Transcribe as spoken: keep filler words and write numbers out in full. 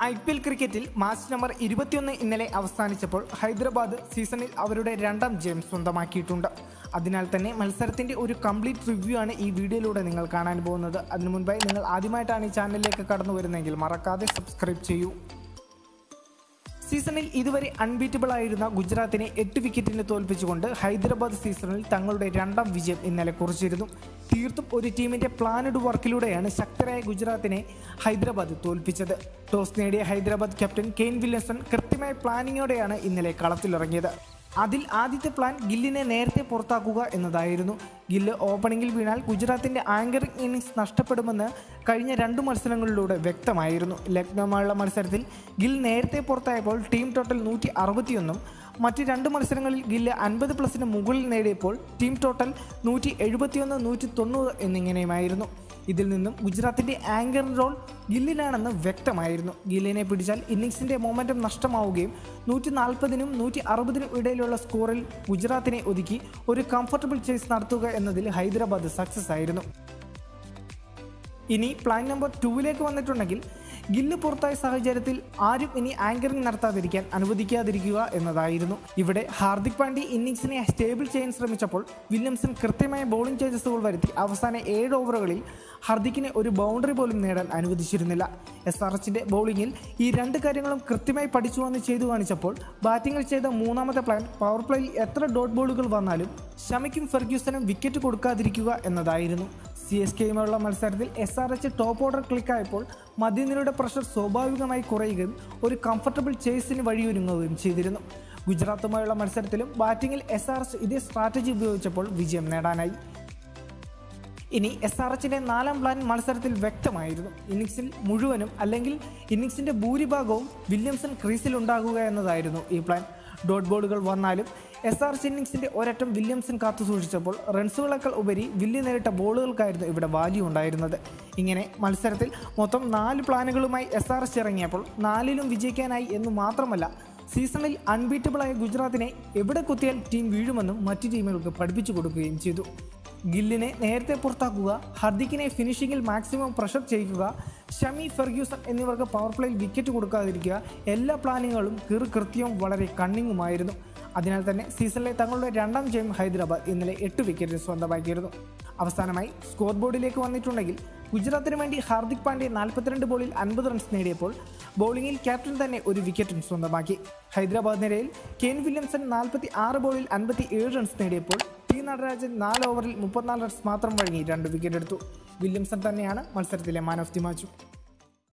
I P L ക്രിക്കറ്റിൽ match number ഇരുപത്തിയൊന്ന് ഇന്നലെ അവസാനിച്ചപ്പോൾ ഹൈദരാബാദ് സീസണിൽ അവരുടെ രണ്ടാം ജയം സ്വന്തമാക്കിയിട്ടുണ്ട്. അതിനാൽ തന്നെ മത്സരത്തിൻ്റെ ഒരു കംപ്ലീറ്റ് റിവ്യൂ ആണ് ഈ വീഡിയോയിലൂടെ നിങ്ങൾ കാണാൻ പോകുന്നത്. അതിനു മുൻപായി നിങ്ങൾ ആദ്യമായിട്ടാണ് ഈ ചാനലിലേക്ക് കടന്നു വരുന്നതെങ്കിൽ മറക്കാതെ സബ്സ്ക്രൈബ് ചെയ്യൂ. സീസണിൽ ഇതുവരെ അൺബീറ്റബിൾ ആയിരുന്ന ഗുജറാത്തിനെ എട്ട് വിക്കറ്റിന് തോൽപ്പിച്ചുകൊണ്ട് ഹൈദരാബാദ് സീസണിൽ തങ്ങളുടെ രണ്ടാം വിജയം ഇന്നലെ കുറിച്ചിരുന്നു. തീർത്തും ഒരു ടീമിൻ്റെ പ്ലാനഡ് വർക്കിലൂടെയാണ് ശക്തരായ ഗുജറാത്തിനെ ഹൈദരാബാദ് തോൽപ്പിച്ചത്. ടോസ് നേടിയ ഹൈദരാബാദ് ക്യാപ്റ്റൻ കെയ്ൻ വില്യംസൺ കൃത്യമായ പ്ലാനിങ്ങോടെയാണ് ഇന്നലെ കളത്തിലിറങ്ങിയത്. അതിൽ ആദ്യത്തെ പ്ലാൻ ഗില്ലിനെ നേരത്തെ പുറത്താക്കുക എന്നതായിരുന്നു. ഗില്ല് ഓപ്പണിംഗിൽ വീണാൽ ഗുജറാത്തിൻ്റെ ആങ്കറിംഗ് ഇന്നിംഗ്സ് നഷ്ടപ്പെടുമെന്ന് കഴിഞ്ഞ രണ്ടു മത്സരങ്ങളിലൂടെ വ്യക്തമായിരുന്നു. ലക്നൌമായുള്ള മത്സരത്തിൽ ഗിൽ നേരത്തെ പുറത്തായപ്പോൾ ടീം ടോട്ടൽ നൂറ്റി അറുപത്തിയൊന്നും മറ്റ് രണ്ട് മത്സരങ്ങളിൽ ഗില്ല് അൻപത് പ്ലസിന് മുകളിൽ നേടിയപ്പോൾ ടീം ടോട്ടൽ നൂറ്റി എഴുപത്തിയൊന്ന് നൂറ്റി തൊണ്ണൂറ് എന്നിങ്ങനെയുമായിരുന്നു. ഇതിൽ നിന്നും ഗുജറാത്തിൻ്റെ ആങ്കർ റോൾ ഗില്ലിനാണെന്ന് വ്യക്തമായിരുന്നു. ഗില്ലിനെ പിടിച്ചാൽ ഇന്നിംഗ്സിൻ്റെ മൊമെൻറ്റം നഷ്ടമാവുകയും നൂറ്റി നാൽപ്പതിനും നൂറ്റി അറുപതിനും ഇടയിലുള്ള സ്കോറിൽ ഗുജറാത്തിനെ ഒതുക്കി ഒരു കംഫർട്ടബിൾ ചേസ് നടത്തുക എന്നതിൽ ഹൈദരാബാദ് സക്സസ് ആയിരുന്നു. ഇനി പ്ലാൻ നമ്പർ ടൂവിലേക്ക് വന്നിട്ടുണ്ടെങ്കിൽ ഗില്ല് പുറത്തായ സാഹചര്യത്തിൽ ആരും ഇനി ആങ്കറിംഗ് നടത്താതിരിക്കാൻ അനുവദിക്കാതിരിക്കുക എന്നതായിരുന്നു. ഇവിടെ ഹാർദിക് പാണ്ഡ്യ ഇന്നിംഗ്സിനെ സ്റ്റേബിൾ ചെയ്യാൻ ശ്രമിച്ചപ്പോൾ വില്യംസൺ കൃത്യമായ ബൗളിംഗ് ചേഞ്ചസുകൾ വരുത്തി അവസാന ഏഴ് ഓവറുകളിൽ ഹാർദിക്കിനെ ഒരു ബൗണ്ടറി പോലും നേടാൻ അനുവദിച്ചിരുന്നില്ല. എസ് ആർ എച്ചിൻ്റെ ബൗളിങ്ങിൽ ഈ രണ്ട് കാര്യങ്ങളും കൃത്യമായി പഠിച്ചുവന്ന് ചെയ്തു കാണിച്ചപ്പോൾ ബാറ്റിംഗിൽ ചെയ്ത മൂന്നാമത്തെ പ്ലാൻ പവർ പ്ലേയിൽ എത്ര ഡോട്ട് ബോളുകൾ വന്നാലും ഷമിക്കും ഫെർഗ്യൂസനും വിക്കറ്റ് കൊടുക്കാതിരിക്കുക എന്നതായിരുന്നു. സി എസ് കെയുമായുള്ള മത്സരത്തിൽ S R H top order ക്ലിക്കായപ്പോൾ മധ്യനിരയുടെ പ്രഷർ സ്വാഭാവികമായി കുറയുകയും ഒരു കംഫർട്ടബിൾ ചേസിന് വഴിയൊരുങ്ങുകയും ചെയ്തിരുന്നു. ഗുജറാത്തുമായുള്ള മത്സരത്തിലും ബാറ്റിംഗിൽ എസ് ആർ എച്ച് ഇതേ സ്ട്രാറ്റജി ഉപയോഗിച്ചപ്പോൾ വിജയം നേടാനായി. ഇനി എസ് ആർ എച്ചിൻ്റെ നാലാം പ്ലാൻ മത്സരത്തിൽ വ്യക്തമായിരുന്നു. ഇന്നിംഗ്സിൽ മുഴുവനും അല്ലെങ്കിൽ ഇന്നിംഗ്സിൻ്റെ ഭൂരിഭാഗവും വില്യംസൺ ക്രീസിലുണ്ടാകുക എന്നതായിരുന്നു ഈ പ്ലാൻ. ഡോട്ട് ബോളുകൾ വന്നാലും എസ് ആർ എച്ച് ഇന്നിംഗ്സിൻ്റെ ഒരറ്റം വില്യംസൺ കാത്തു സൂക്ഷിച്ചപ്പോൾ റൺസുകളേക്കാൾ ഉപരി വില്ല് നേരിട്ട ബോളുകൾക്കായിരുന്നു ഇവിടെ വാല്യൂ ഉണ്ടായിരുന്നത്. ഇങ്ങനെ മത്സരത്തിൽ മൊത്തം നാല് പ്ലാനുകളുമായി എസ് ആർ എച്ച് ഇറങ്ങിയപ്പോൾ നാലിലും വിജയിക്കാനായി എന്ന് മാത്രമല്ല സീസണിൽ അൺബീറ്റബിളായ ഗുജറാത്തിനെ എവിടെ കുത്തിയാൽ ടീം വീഴുമെന്നും മറ്റു ടീമുകൾക്ക് പഠിപ്പിച്ചു കൊടുക്കുകയും ചെയ്തു. ഗില്ലിനെ നേരത്തെ പുറത്താക്കുക, ഹാർദിക്കിനെ ഫിനിഷിങ്ങിൽ മാക്സിമം പ്രഷർ ചെയ്യിക്കുക, ഷമി, ഫെർഗ്യൂസൺ എന്നിവർക്ക് പവർ പ്ലേയിൽ വിക്കറ്റ് കൊടുക്കാതിരിക്കുക, എല്ലാ പ്ലാനിങ്ങുകളും കൃത്യവും വളരെ കണ്ണിങ്ങുമായിരുന്നു. അതിനാൽ തന്നെ സീസണിലെ തങ്ങളുടെ രണ്ടാം ജയം ഹൈദരാബാദ് ഇന്നലെ എട്ട് വിക്കറ്റ് സ്വന്തമാക്കിയിരുന്നു. അവസാനമായി സ്കോർ ബോർഡിലേക്ക് വന്നിട്ടുണ്ടെങ്കിൽ ഗുജറാത്തിന് വേണ്ടി ഹാർദിക് പാണ്ഡ്യ നാൽപ്പത്തിരണ്ട് ബോളിൽ അൻപത് റൺസ് നേടിയപ്പോൾ ബൗളിംഗിൽ ക്യാപ്റ്റൻ തന്നെ ഒരു വിക്കറ്റും സ്വന്തമാക്കി. ഹൈദരാബാദ് നിരയിൽ കെയ്ൻ വില്യംസൺ നാൽപ്പത്തി ആറ് ബോളിൽ അൻപത്തി ഏഴ് റൺസ് നേടിയപ്പോൾ ടി നടരാജൻ നാല് ഓവറിൽ മുപ്പത്തിനാല് റൺസ് മാത്രം വഴങ്ങി രണ്ട് വിക്കറ്റ് എടുത്തു. വില്യംസൺ തന്നെയാണ് മത്സരത്തിലെ മാൻ ഓഫ് ദി മാച്ചും.